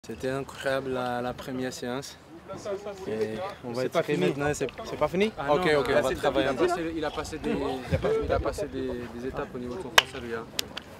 C'était incroyable la première séance. Et on va être maintenant, c'est pas fini? Ok, on va travailler un peu. Il a passé des étapes au niveau de son français, le gars.